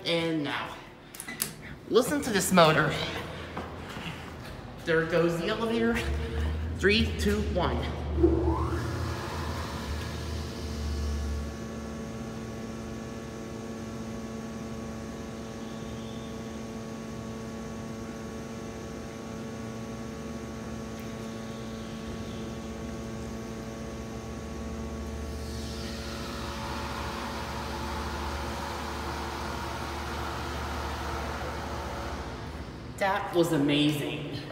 And now, listen to this motor. There goes the elevator. 3, 2, 1. That was amazing.